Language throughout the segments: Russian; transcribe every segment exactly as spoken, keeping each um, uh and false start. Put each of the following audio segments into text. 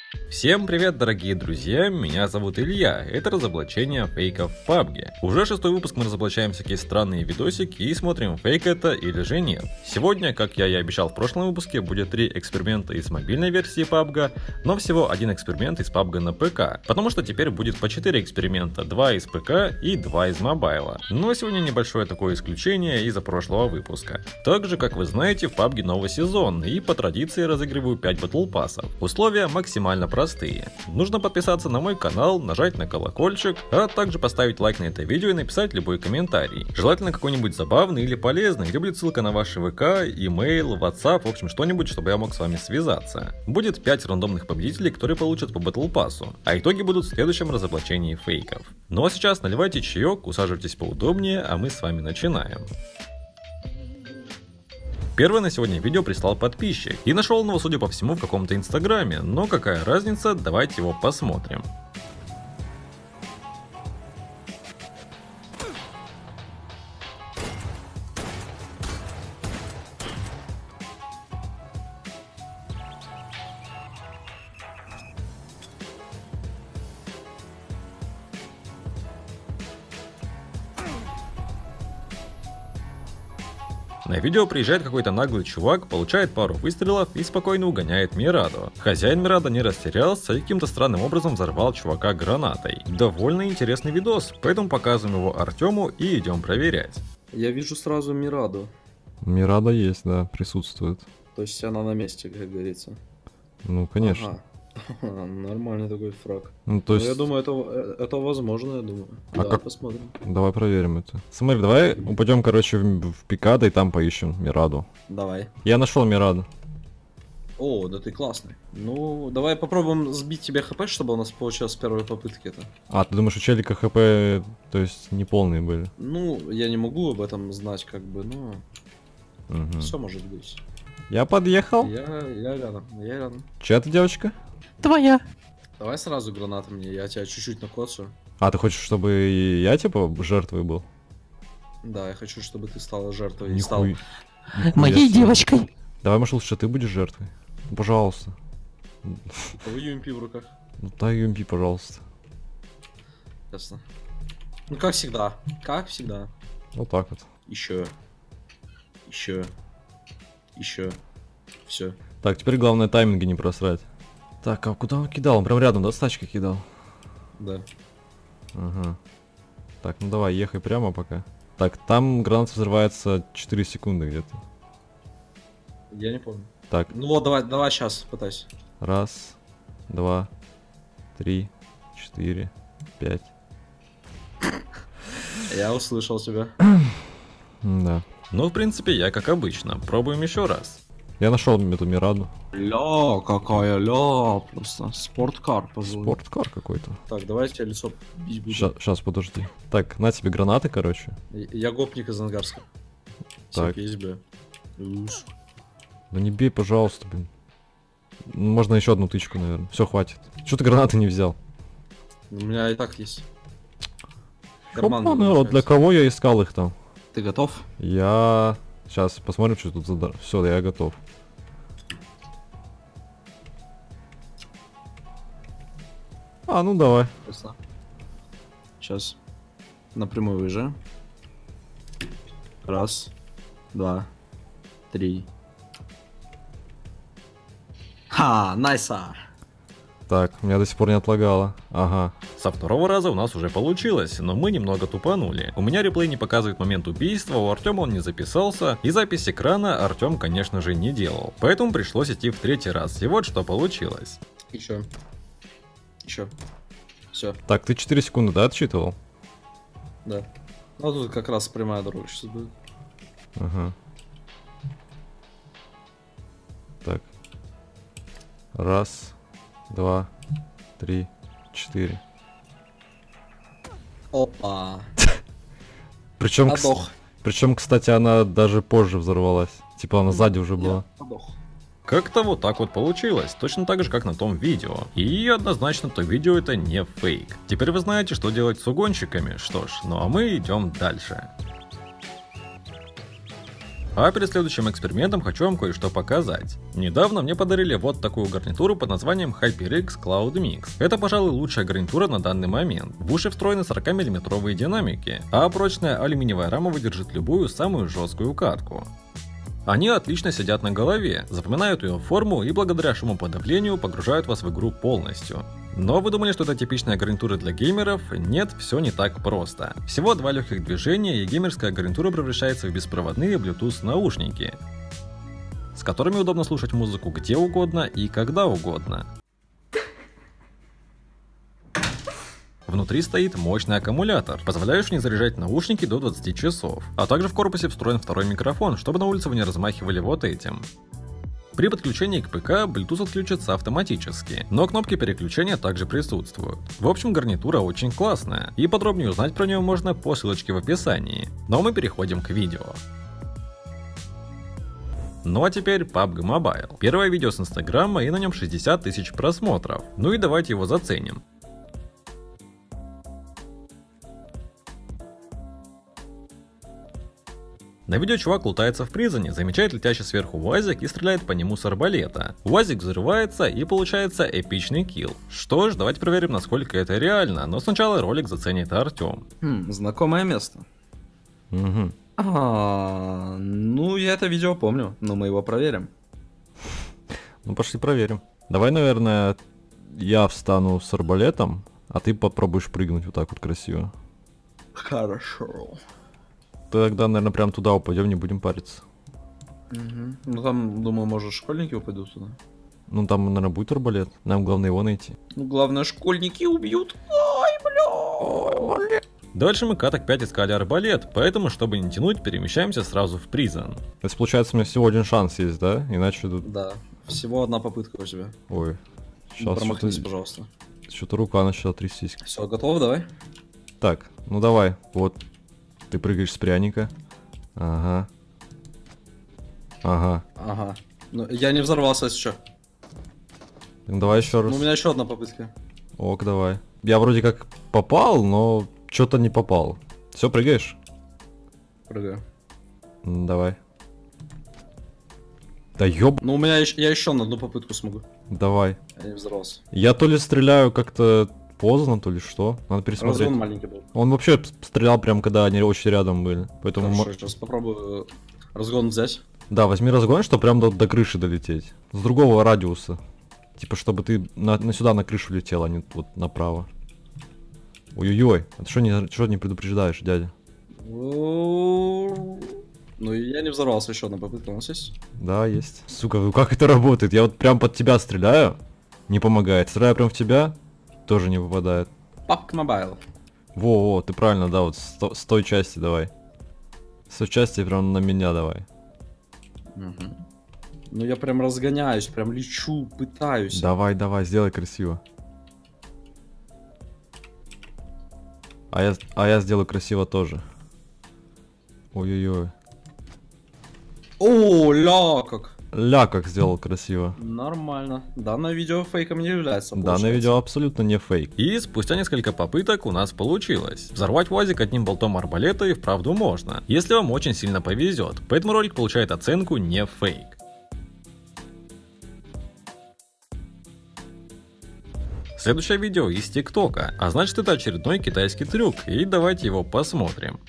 Всем привет, дорогие друзья, меня зовут Илья, это разоблачение фейков в пабге. Уже шестой выпуск мы разоблачаем всякие странные видосики и смотрим, фейк это или же нет. Сегодня, как я и обещал в прошлом выпуске, будет три эксперимента из мобильной версии пабга, но всего один эксперимент из пабга на ПК, потому что теперь будет по четыре эксперимента, два из ПК и два из мобайла. Но сегодня небольшое такое исключение из-за прошлого выпуска. Также, как вы знаете, в пабге новый сезон, и по традиции разыгрываю пять батл пассов. Условия максимально простые. простые. Нужно подписаться на мой канал, нажать на колокольчик, а также поставить лайк на это видео и написать любой комментарий. Желательно какой-нибудь забавный или полезный, где будет ссылка на ваш ВК, имейл, WhatsApp, в общем что-нибудь, чтобы я мог с вами связаться. Будет пять рандомных победителей, которые получат по батл пассу, а итоги будут в следующем разоблачении фейков. Ну а сейчас наливайте чаек, усаживайтесь поудобнее, а мы с вами начинаем. Первое на сегодня видео прислал подписчик, и нашел он его, судя по всему, в каком-то инстаграме, но какая разница, давайте его посмотрим. На видео приезжает какой-то наглый чувак, получает пару выстрелов и спокойно угоняет Мираду. Хозяин Мирада не растерялся и каким-то странным образом взорвал чувака гранатой. Довольно интересный видос, поэтому показываем его Артему и идем проверять. Я вижу сразу Мираду. Мирада есть, да, присутствует. То есть она на месте, как говорится. Ну, конечно. Ага. Нормальный такой фраг. Ну, то есть... Но я думаю, это, это возможно, я думаю. А да, как... посмотрим. Давай проверим это. Смотри, давай упадем, короче, в, в Пикадо и там поищем Мираду. Давай. Я нашел Мираду. О, да ты классный. Ну, давай попробуем сбить тебе хп, чтобы у нас получилось с первой попытки это. А, ты думаешь, у челика хп, то есть, неполные были? Ну, я не могу об этом знать, как бы, но... Угу. Все может быть. Я подъехал. Я, я рядом, я рядом. Чья ты девочка? Твоя. Давай сразу гранаты мне, я тебя чуть-чуть накоцаю. А, ты хочешь, чтобы и я, типа, жертвой был? Да, я хочу, чтобы ты стала жертвой. И Нихуй... стал... Нихуя Моей себе. девочкой. Давай, может, лучше ты будешь жертвой? Ну, пожалуйста. У кого ю эм пи в руках? Ну, дай ю эм пи, пожалуйста. Ясно. Ну, как всегда. Как всегда. Вот так вот. Еще. Еще. Еще. Все. Так, теперь главное тайминги не просрать. Так, а куда он кидал? Он прям рядом, да, с тачкой кидал? Да. Ага. Так, ну давай, ехай прямо пока. Так, там граната взрывается четыре секунды где-то. Я не помню. Так. Ну вот, давай, давай сейчас пытайся. Раз, два, три, четыре, пять. Я услышал тебя. Да. Ну, в принципе, я как обычно, пробуем еще раз. Я нашел эту Мираду. Ля, какая ля, просто спорткар, позволь. Спорткар какой-то. Так, давай я лицо бить буду. Сейчас, подожди. Так, на тебе гранаты, короче. Я гопник из Ангарска. Так. Есть, бля. Уж. Да не бей, пожалуйста, блин. Можно еще одну тычку, наверное. Все, хватит. Что ты гранаты не взял? У меня и так есть. Карман Опа, надо ну, вот для кого я искал их там? Ты готов? Я... Сейчас посмотрим, что тут за... Все, я готов. А, ну давай. Сейчас. Напрямую уже. Раз, два, три. Ха, найса. Так, меня до сих пор не отлагало. Ага. Со второго раза у нас уже получилось, но мы немного тупанули. У меня реплей не показывает момент убийства, у Артема он не записался, и запись экрана Артем, конечно же, не делал. Поэтому пришлось идти в третий раз, и вот что получилось. Еще. Еще. Все, Так, ты четыре секунды, да, отсчитывал? да. Ну тут как раз прямая дорога сейчас будет. Ага. Так. Раз, два, три, четыре. Опа. Причем, Подох. причем, кстати, она даже позже взорвалась. Типа она сзади уже была. Я подох. Как-то вот так вот получилось, точно так же, как на том видео. И однозначно то видео это не фейк. Теперь вы знаете, что делать с угонщиками. Что ж, ну а мы идем дальше. А перед следующим экспериментом хочу вам кое-что показать. Недавно мне подарили вот такую гарнитуру под названием HyperX Cloud Mix. Это, пожалуй, лучшая гарнитура на данный момент. В уши встроены сорокамиллиметровые динамики, а прочная алюминиевая рама выдержит любую самую жесткую катку. Они отлично сидят на голове, запоминают ее форму и благодаря шумоподавлению погружают вас в игру полностью. Но вы думали, что это типичная гарнитура для геймеров? Нет, все не так просто. Всего два легких движения и геймерская гарнитура превращается в беспроводные Bluetooth наушники, с которыми удобно слушать музыку где угодно и когда угодно. Внутри стоит мощный аккумулятор, позволяющий не заряжать наушники до двадцати часов, а также в корпусе встроен второй микрофон, чтобы на улице вы не размахивали вот этим. При подключении к ПК Bluetooth отключится автоматически, но кнопки переключения также присутствуют. В общем, гарнитура очень классная, и подробнее узнать про нее можно по ссылочке в описании. Но мы переходим к видео. Ну а теперь пабг Mobile. Первое видео с Инстаграма, и на нем шестьдесят тысяч просмотров. Ну и давайте его заценим. На видео чувак лутается в призоне, замечает летящий сверху УАЗик и стреляет по нему с арбалета. УАЗик взрывается и получается эпичный килл. Что ж, давайте проверим, насколько это реально, но сначала ролик заценит Артем. Хм, знакомое место. Угу. А, ну я это видео помню, но мы его проверим. Ну пошли проверим. Давай, наверное, я встану с арбалетом, а ты попробуешь прыгнуть вот так вот красиво. Хорошо. Тогда, наверное, прям туда упадем, не будем париться. Угу. Ну там, думаю, может, школьники упадут туда. Ну там, наверное, будет арбалет. Нам главное его найти. Ну главное, школьники убьют. Ой, бля. Ой, бля. Дальше мы каток пять искали арбалет, поэтому, чтобы не тянуть, перемещаемся сразу в призон. То есть, получается, у меня всего один шанс есть, да? Иначе тут... Да, всего одна попытка у тебя. Ой. Сейчас промахнись, что-то... пожалуйста. Что-то рука начала трястись. Все, готов, давай. Так, ну давай, вот. Ты прыгаешь с пряника. Ага. Ага. Ага. Ну, я не взорвался, если что. Ну, давай еще раз. Ну, у меня еще одна попытка. Ок, давай. Я вроде как попал, но что-то не попал. Все, прыгаешь? Прыгаю. М, давай. Да ёб... Ну, у меня еще, я еще на одну попытку смогу. Давай. Я не взорвался. Я то ли стреляю как-то поздно, то ли что. Надо пересмотреть. Разгон маленький был. Он вообще стрелял прям, когда они очень рядом были. Поэтому... Хорошо, сейчас попробую разгон взять. Да, возьми разгон, чтобы прям до, до крыши долететь. С другого радиуса. Типа, чтобы ты на, на сюда на крышу летел, а не вот направо. Ой-ой-ой, а ты что не, что не предупреждаешь, дядя? Ну, я не взорвался, еще одна попытка у нас есть? Да, есть. Сука, ну как это работает? Я вот прям под тебя стреляю, не помогает. Стреляю прям в тебя, тоже не попадает. пабг Mobile. Во-во, ты правильно, да, вот с, то- с той части давай. С той части прям на меня давай. Угу. Ну я прям разгоняюсь, прям лечу, пытаюсь. Давай, давай, сделай красиво. А я, а я сделаю красиво тоже. Ой-ой-ой. О, ля, как. Ля, как сделал красиво. Нормально. Данное видео фейком не является. Данное получается. видео абсолютно не фейк. И спустя несколько попыток у нас получилось. Взорвать УАЗик одним болтом арбалета и вправду можно, если вам очень сильно повезет. Поэтому ролик получает оценку не фейк. Следующее видео из ТикТока, а значит это очередной китайский трюк, и давайте его посмотрим.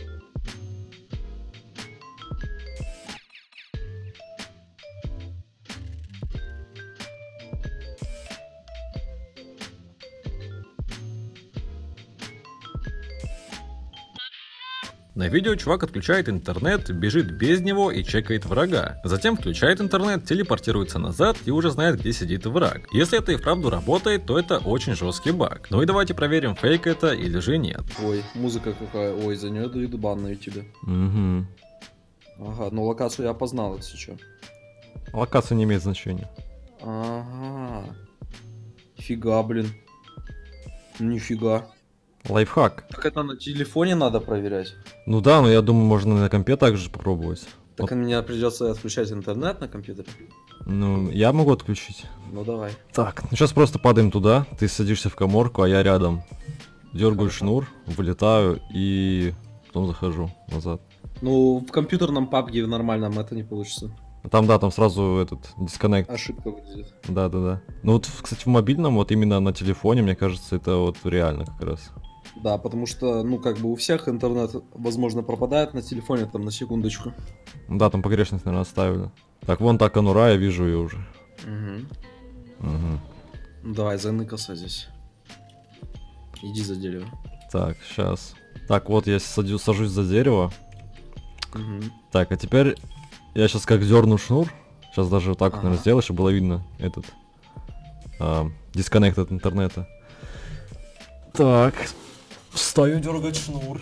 На видео чувак отключает интернет, бежит без него и чекает врага. Затем включает интернет, телепортируется назад и уже знает, где сидит враг. Если это и вправду работает, то это очень жесткий баг. Ну и давайте проверим, фейк это или же нет. Ой, музыка какая. Ой, за нее дают бан на ютубе. Угу. Ага, ну локацию я опознал, если что. Локация не имеет значения. Ага. Фига, блин. Нифига. Лайфхак. Так это на телефоне надо проверять. Ну да, но я думаю, можно на компе также попробовать. Так Вот. мне придется отключать интернет на компьютере. Ну, я могу отключить. Ну давай. Так, ну сейчас просто падаем туда, ты садишься в каморку, а я рядом. Дергаю Хорошо. шнур, вылетаю и потом захожу назад. Ну, в компьютерном пабге в нормальном это не получится. Там, да, там сразу этот дисконнект. Ошибка выйдет. Да, да, да. Ну вот, кстати, в мобильном, вот именно на телефоне, мне кажется, это вот реально как раз. Да, потому что, ну, как бы у всех интернет, возможно, пропадает на телефоне, там, на секундочку. Да, там погрешность, наверное, оставили. Так, вон та конура, я вижу ее уже. Угу. Угу. Ну, давай, заныкался здесь. Иди за дерево. Так, сейчас. Так, вот я садю, сажусь за дерево. Угу. Так, а теперь я сейчас как зерну шнур. Сейчас даже вот так, Ага. наверное, сделаю, чтобы было видно этот а, дисконнект от интернета. Так, встаю дергать шнур.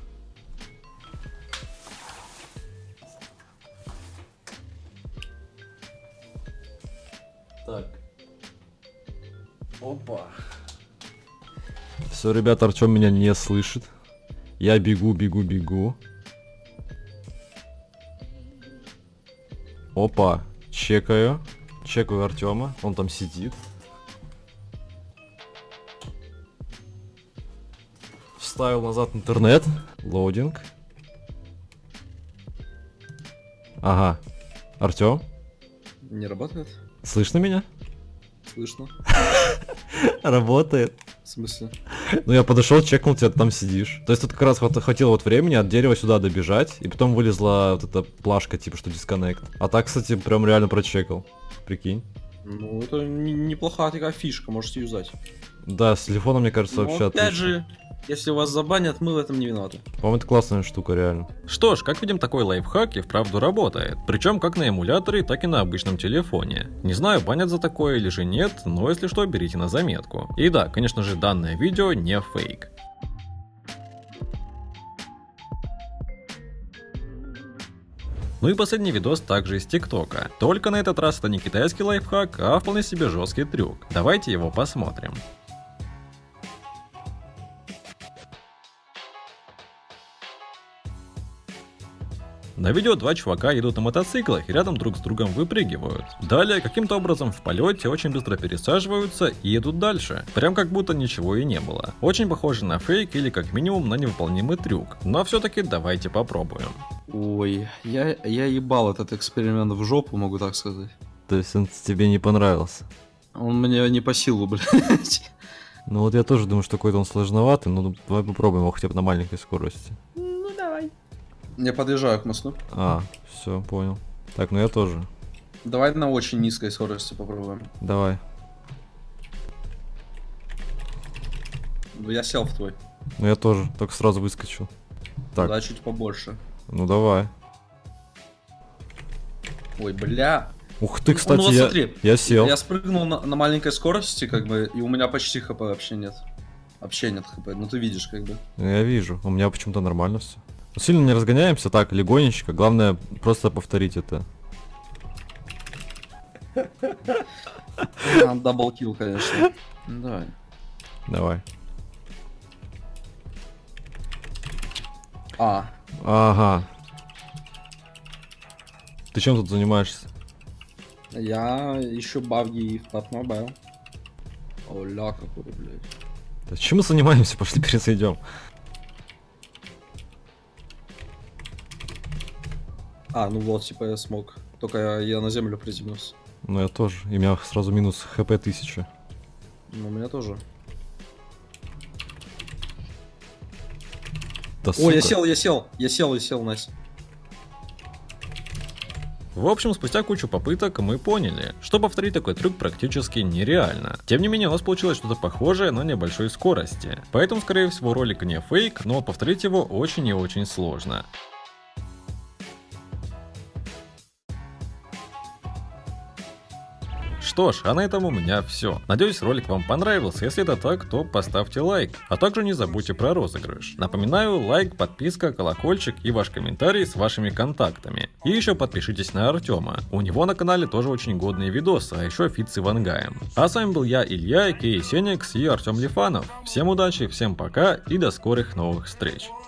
Так. Опа. Все, ребята, Артем меня не слышит. Я бегу, бегу, бегу. Опа, чекаю. Чекаю Артема, он там сидит. Вставил назад интернет. Лоудинг. Ага. Артем, Не работает? слышно меня? Слышно. Работает. В смысле? Ну я подошел, чекнул, тебя там сидишь. То есть тут как раз хват- хватило вот времени от дерева сюда добежать, и потом вылезла вот эта плашка, типа, что дисконнект. А так, кстати, прям реально прочекал. Прикинь. Ну, это не- неплохая такая фишка, можете юзать. Да, с телефона, мне кажется, Но вообще опять отлично. же, если вас забанят, мы в этом не виноваты. По-моему, это классная штука, реально. Что ж, как видим, такой лайфхак и вправду работает. Причем как на эмуляторе, так и на обычном телефоне. Не знаю, банят за такое или же нет, но если что, берите на заметку. И да, конечно же, данное видео не фейк. Ну и последний видос также из ТикТока. Только на этот раз это не китайский лайфхак, а вполне себе жесткий трюк. Давайте его посмотрим. На видео два чувака едут на мотоциклах и рядом друг с другом выпрыгивают. Далее каким-то образом в полете очень быстро пересаживаются и едут дальше. Прям как будто ничего и не было. Очень похоже на фейк или как минимум на невыполнимый трюк. Но все-таки давайте попробуем. Ой, я, я ебал этот эксперимент в жопу, могу так сказать. То есть он тебе не понравился? Он мне не по силу, блядь. Ну вот я тоже думаю, что какой-то он сложноватый, но давай попробуем его хотя бы на маленькой скорости. Ну, давай. Я подъезжаю к мосту. А, все, понял. Так, ну я тоже. Давай на очень низкой скорости попробуем. Давай. Ну, я сел в твой. Ну я тоже, только сразу выскочил. Так, Да, чуть побольше. ну давай. Ой, бля. Ух ты, Ну, кстати, ну вот я, смотри, я сел. Я спрыгнул на, на маленькой скорости, как бы, и у меня почти хп вообще нет. Вообще нет хп, ну ты видишь, как бы. Ну, я вижу, у меня почему-то нормально все. Сильно не разгоняемся, так, легонечко. Главное просто повторить это. А, даблкил, конечно. Ну, давай. Давай. А, Ага. Ты чем тут занимаешься? я ищу баги в пабг Mobile. Оля, какой, блядь. Да чем мы занимаемся? Пошли перезайдем. А, ну вот, типа я смог. Только я, я на землю приземлился. Ну я тоже. И у меня сразу минус хп тысяча. Ну, у меня тоже. Да, О, я сука. сел, я сел, я сел, я сел, Настя. В общем, спустя кучу попыток мы поняли, что повторить такой трюк практически нереально. Тем не менее, у нас получилось что-то похожее на небольшой скорости. Поэтому, скорее всего, ролик не фейк, но повторить его очень и очень сложно. Что ж, а на этом у меня все. Надеюсь, ролик вам понравился. Если это так, то поставьте лайк. А также не забудьте про розыгрыш. Напоминаю, лайк, подписка, колокольчик и ваш комментарий с вашими контактами. И еще подпишитесь на Артема. У него на канале тоже очень годные видосы, а еще фит с Ивангаем. А с вами был я, Илья, Кей Сеникс и Артем Лифанов. Всем удачи, всем пока и до скорых новых встреч.